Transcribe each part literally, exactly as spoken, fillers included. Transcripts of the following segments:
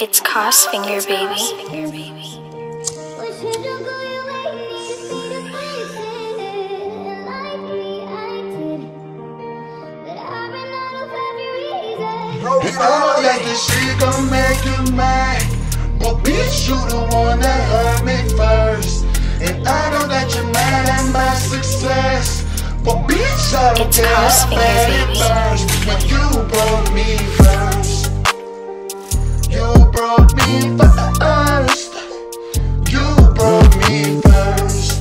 It's Cos Finger, baby. And I know that this shit gon' make you mad, but bitch, you the one that hurt me first. And I know that you're mad at my success, but bitch, I don't It's care Cos how Finger, bad it baby. burns. When you broke me first, you broke me first. You broke me first.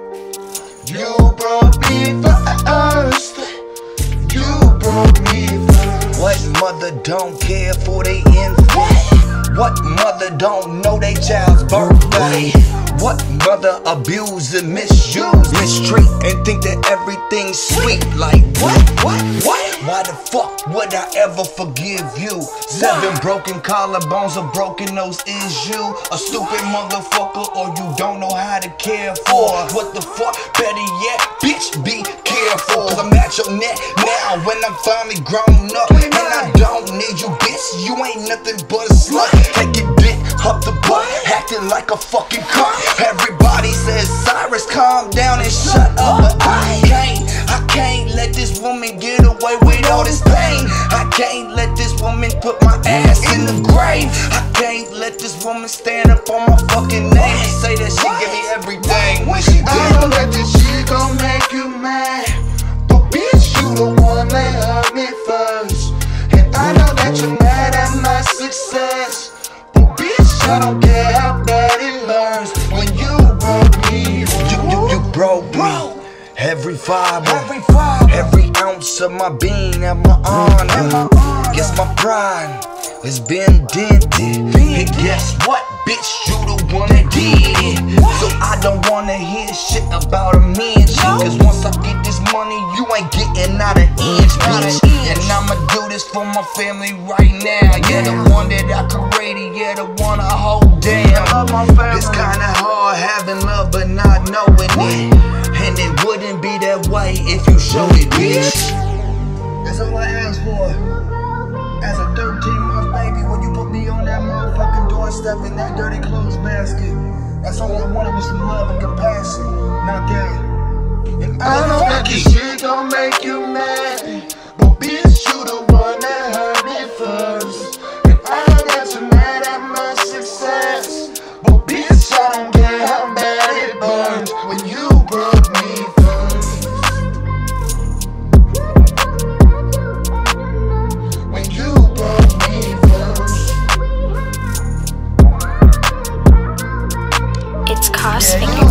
You broke me first. You broke me first. What mother don't care for they infant? What mother don't know they child's birthday? What mother abuse and misuse, mistreat, and think that everything's sweet? Like what, what, what? Why the fuck would I ever forgive you? Seven broken collarbones, a broken nose is you a stupid motherfucker, or you don't know how to care for? What the fuck? Better yet, bitch, be careful, cause I'm at your neck now when I'm finally grown up. And I don't need you, bitch, you ain't nothing but a slut. Take your dick up the butt, acting like a fucking cunt. Everybody says, Cyrus, calm down and shut up, but I can't, I can't let this woman get away with all this pain. I can't let this woman put my ass in the grave. I can't let this woman stand up on my fucking name and say that she gave me everything when she I know that this shit gon' make you mad, but bitch, you the one that hurt me first. And I know that you're mad at my success, but bitch, I don't care how bad it hurts. When you broke me, You, you, you broke me. Every fiber, every fiber, every ounce of my being and my honor. Guess my pride has been dented. And guess what, bitch? You the one that did it. So I don't wanna hear shit about a mention, cause once I get this money, you ain't getting out an inch, bitch. And I'ma do this for my family right now. Yeah, the one that I created, yeah, the one I hold down. It's kinda hard having love but not knowing it, and it wouldn't be that way if you showed it, bitch. That's all I asked for. As a thirteen month baby, when you put me on that motherfucking doorstep in that dirty clothes basket, that's all I wanted was some love and compassion, not that. And I know that this shit gon' make you mad, but bitch, you the one that hurt me first. And I know that you're mad at my success, but bitch, I don't care how bad it burns. When you broke me first, when you broke me first. It's Cos Finger,